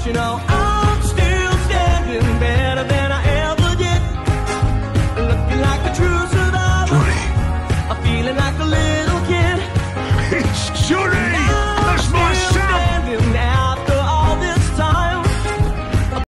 you know I'm still standing better than I ever did. Looking like a true survivor. Julie. I'm feeling like a little